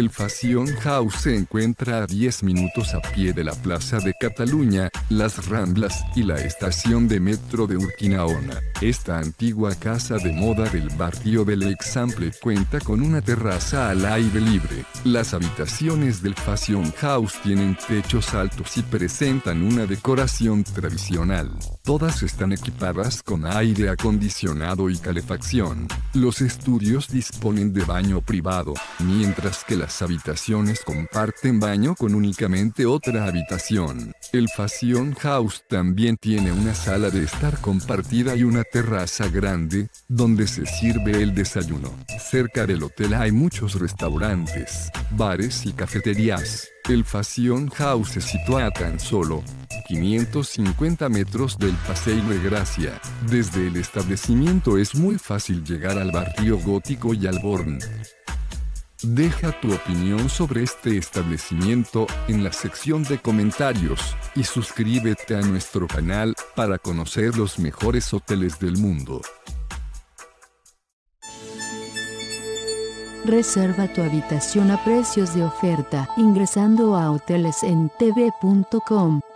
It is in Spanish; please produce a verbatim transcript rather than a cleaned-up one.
El Fashion House se encuentra a diez minutos a pie de la Plaza de Cataluña, Las Ramblas y la estación de metro de Urquinaona. Esta antigua casa de moda del barrio del Eixample cuenta con una terraza al aire libre. Las habitaciones del Fashion House tienen techos altos y presentan una decoración tradicional. Todas están equipadas con aire acondicionado y calefacción. Los estudios disponen de baño privado, mientras que las habitaciones comparten baño con únicamente otra habitación. El Fashion House también tiene una sala de estar compartida y una terraza grande, donde se sirve el desayuno. Cerca del hotel hay muchos restaurantes, bares y cafeterías. El Fashion House se sitúa a tan solo quinientos cincuenta metros del Paseo de Gracia. Desde el establecimiento es muy fácil llegar al barrio gótico y al Born. Deja tu opinión sobre este establecimiento en la sección de comentarios, y suscríbete a nuestro canal para conocer los mejores hoteles del mundo. Reserva tu habitación a precios de oferta ingresando a hoteles en t v punto com.